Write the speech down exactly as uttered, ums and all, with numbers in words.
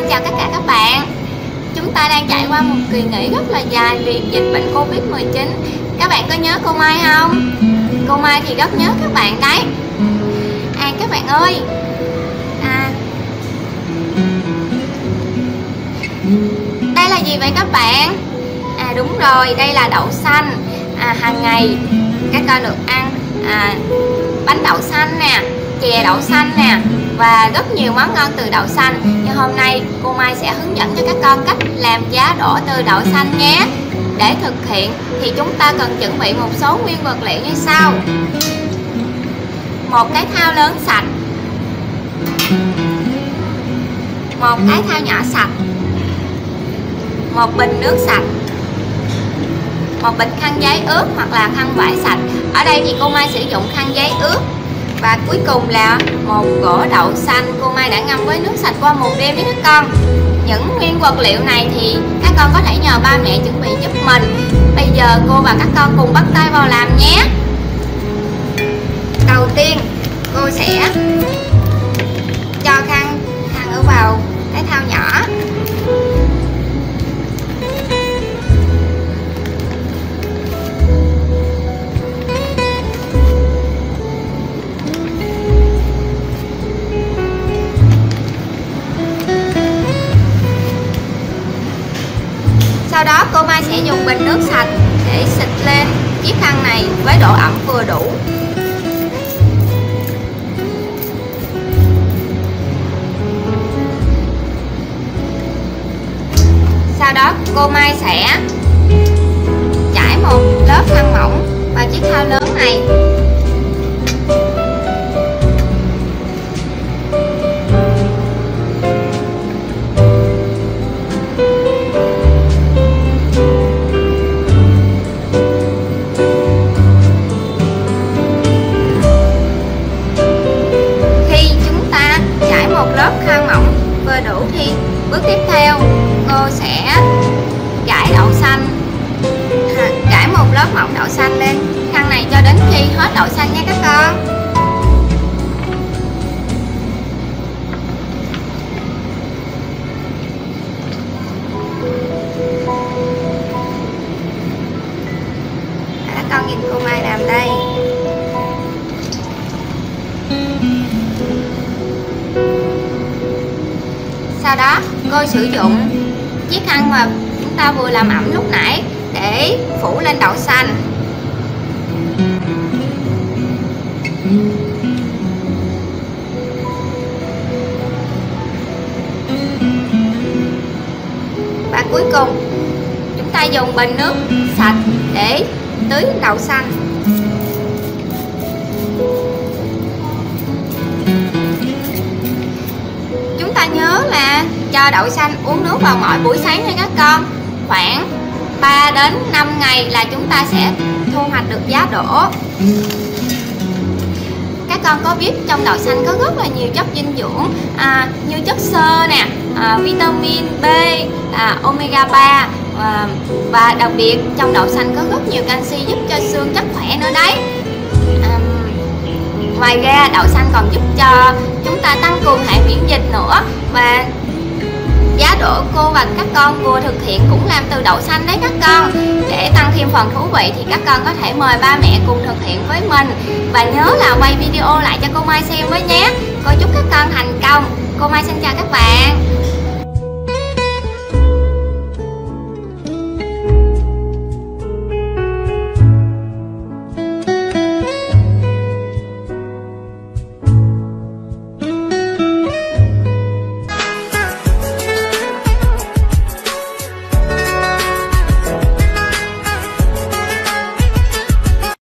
chào tất cả các bạn. Chúng ta đang trải qua một kỳ nghỉ rất là dài vì dịch bệnh Covid mười chín. Các bạn có nhớ cô Mai không? Cô Mai thì rất nhớ các bạn đấy. À các bạn ơi, à, đây là gì vậy các bạn? À đúng rồi, đây là đậu xanh. À, hàng ngày các con được ăn à, bánh đậu xanh nè, chè đậu xanh nè và rất nhiều món ngon từ đậu xanh. Nhưng hôm nay cô Mai sẽ hướng dẫn cho các con cách làm giá đỗ từ đậu xanh nhé. Để thực hiện thì chúng ta cần chuẩn bị một số nguyên vật liệu như sau: một cái thau lớn sạch, một cái thau nhỏ sạch, một bình nước sạch, một bịch khăn giấy ướt hoặc là khăn vải sạch. Ở đây thì cô Mai sử dụng khăn giấy ướt. Và cuối cùng là một rổ đậu xanh cô Mai đã ngâm với nước sạch qua một đêm với các con. Những nguyên vật liệu này thì các con có thể nhờ ba mẹ chuẩn bị giúp mình. Bây giờ cô và các con cùng bắt tay vào làm nhé. Đầu tiên cô sẽ cho khăn khăn ở vào cái thau nhỏ. Sau đó cô Mai sẽ dùng bình nước sạch để xịt lên chiếc khăn này với độ ẩm vừa đủ. Sau đó cô Mai sẽ trải một lớp khăn mỏng vào chiếc thau lớn này. Lớp khăn mỏng vừa đủ thì bước tiếp theo cô sẽ trải đậu xanh, trải một lớp mỏng đậu xanh lên khăn này cho đến khi hết đậu xanh nha các con. Các con nhìn cô Mai làm đây. Sau đó cô sử dụng chiếc khăn mà chúng ta vừa làm ẩm lúc nãy để phủ lên đậu xanh. Và cuối cùng chúng ta dùng bình nước sạch để tưới đậu xanh. Chúng ta nhớ là cho đậu xanh uống nước vào mỗi buổi sáng nha các con. Khoảng ba đến năm ngày là chúng ta sẽ thu hoạch được giá đỗ. Các con có biết trong đậu xanh có rất là nhiều chất dinh dưỡng à, như chất xơ nè, à, vitamin B, à, omega ba à, và đặc biệt trong đậu xanh có rất nhiều canxi giúp cho xương chắc khỏe nữa đấy. À, ngoài ra đậu xanh còn giúp cho chúng ta tăng cường hệ miễn dịch nữa. Và giá đỗ cô và các con vừa thực hiện cũng làm từ đậu xanh đấy các con. Để tăng thêm phần thú vị thì các con có thể mời ba mẹ cùng thực hiện với mình. Và nhớ là quay video lại cho cô Mai xem với nhé. Cô chúc các con thành công. Cô Mai xin chào các bạn.